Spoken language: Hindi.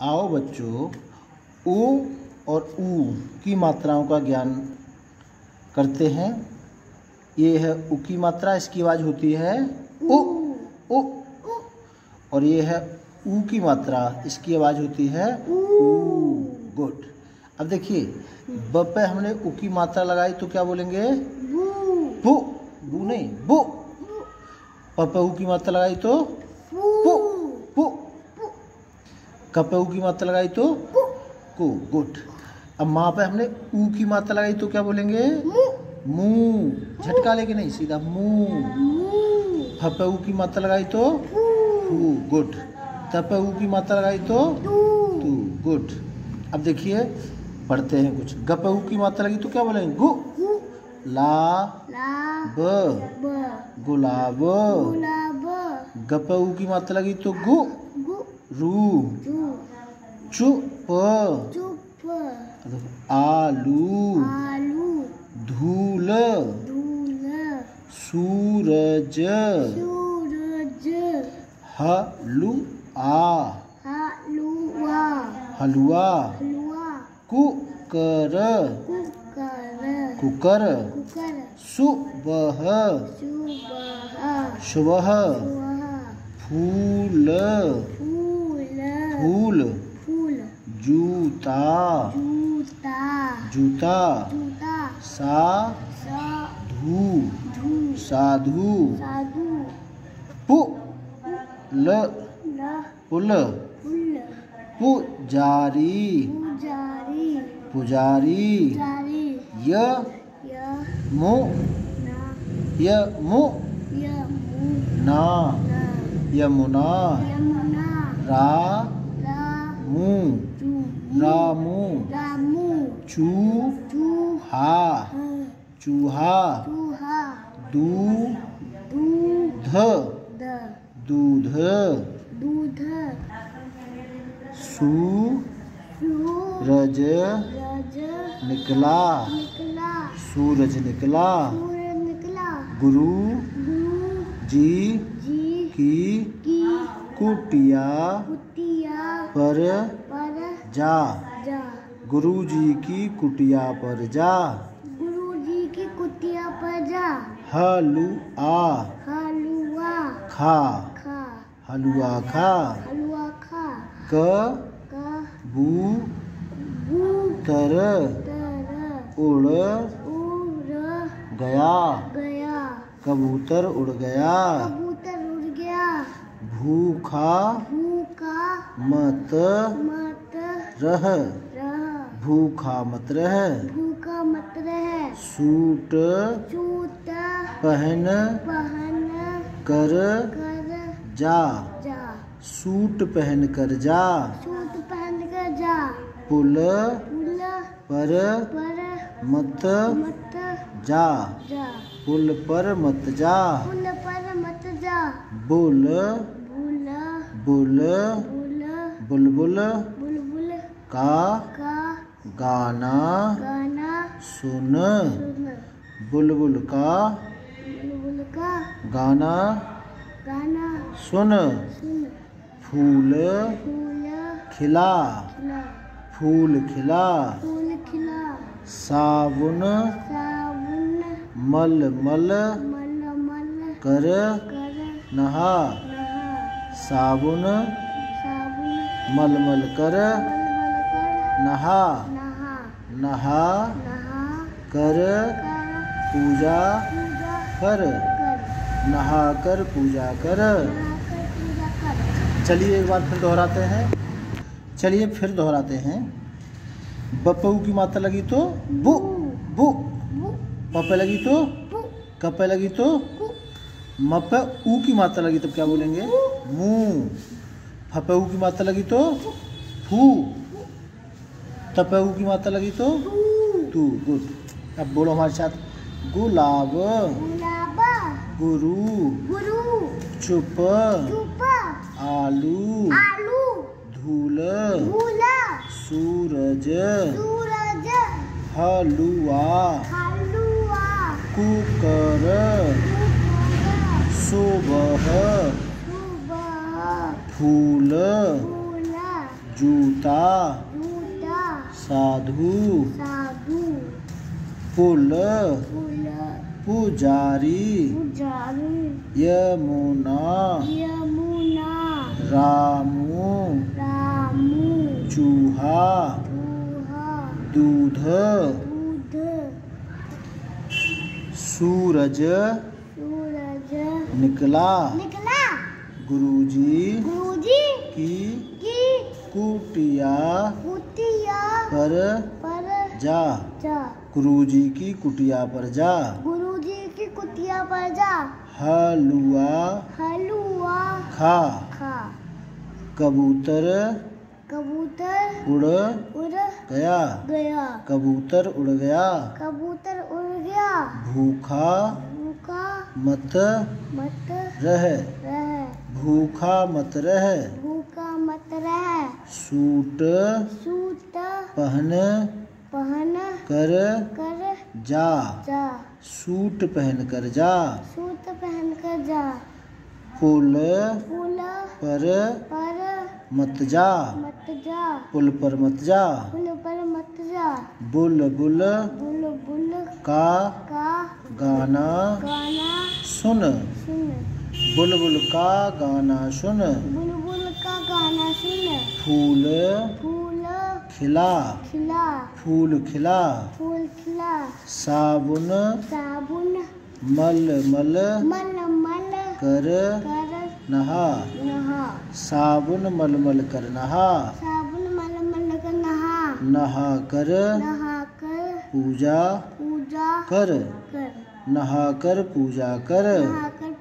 आओ बच्चों, उ और ऊ की मात्राओं का ज्ञान करते हैं। ये है उ की मात्रा, इसकी आवाज़ होती है उ उ। और ये है ऊ की मात्रा, इसकी आवाज़ होती है ऊ। गुड। अब देखिए, ब पे हमने उ की मात्रा लगाई तो क्या बोलेंगे? बु। बु नहीं, बु। प पे उ की मात्रा लगाई तो पु पु। क पे उ की मात्रा लगाई तो कु। गुड। अब माँ पे हमने ऊ की मात्रा लगाई तो क्या बोलेंगे? मुँह। झटका लेके नहीं, सीधा मुँह। फ पे ऊ की मात्रा लगाई तो फू। गुड। त पे ऊ की मात्रा लगाई तो तू। गुड। अब देखिए, पढ़ते हैं कुछ। ग पे ऊ की मात्रा लगी तो क्या बोलेंगे? गु। ला ब गुलाब। ग पे ऊ की मात्रा लगी तो गु रू। चुप आलू। धूल सूरज। हलवा कुकर। सुबह फूल। जूता। साधु। पुल। पुजारी। यमुना। रामू। चूहा। दूध। सूरज निकला। गुरु जी की कुटिया पर जा। गुरु जी की कुटिया पर जा। हलुआ खा। कबूतर उड़ गया। भूखा मत रह। सूट पहन कर जा। पुल पर मत जा। बुलबुल का गाना सुन। बुलबुल का गाना सुन। फूल खिला। साबुन मल कर नहा। साबुन मल कर नहा। कर पूजा कर। चलिए एक बार फिर दोहराते हैं। ब पे ऊ की मात्रा लगी तो बु। प पे लगी तो क पे लगी तो म पे ऊ की मात्रा लगी तब क्या बोलेंगे? मुँह। फ पे ऊ की मात्रा लगी तो फू। त पे ऊ की मात्रा लगी तो तू। गुड। अब बोलो हमारे साथ। गुलाब। गुरु। चुप। आलू। धूल। सूरज। हलुआ। कुकर। सुबह। फूल। जूता जूता साधु साधु पुल पुल पुजारी पुजारी यमुना यमुना रामू रामू चूहा चूहा दूध दूध सूरज सूरज निकला निकला गुरुजी गुरुजी की की कुटिया कुटिया पर पर जा जा गुरुजी की कुटिया पर जा गुरुजी की कुटिया पर जा हलवा हलवा खा खा कबूतर कबूतर उड़ उड़ गया गया कबूतर उड़ गया कबूतर उड़ गया भूखा भूखा मत मत रह रह भूखा मत रह भूखा मत रह सूट सूट पहन पहन कर कर जा जा सूट पहन कर जा सूट पहन कर जा पुल पुल पर पर मत जा मत जा पुल पर मत जा पुल पर मत जा बुल बुल बुल बुल का का गाना गाना सुन सुन बुलबुल का गाना सुन बुलबुल का गाना सुन फूल फूल खिला खिला फूल खिला फूल खिला साबुन साबुन मल मल मल मल कर कर नहा नहा साबुन मल मल कर नहा साबुन मल मल कर नहा नहा कर नहा कर पूजा पूजा कर कर नहा कर पूजा कर नहा कर